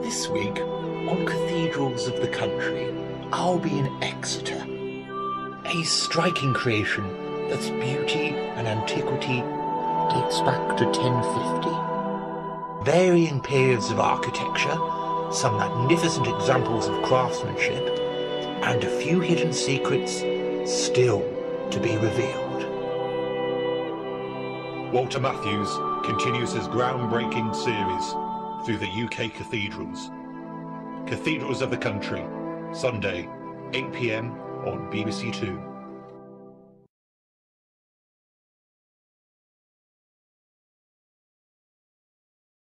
This week, on Cathedrals of the Country, I'll be in Exeter. A striking creation that's beauty and antiquity dates back to 1050. Varying periods of architecture, some magnificent examples of craftsmanship, and a few hidden secrets still to be revealed. Walter Matthews continues his groundbreaking series through the UK cathedrals. Cathedrals of the Country, Sunday, 8 PM on BBC Two.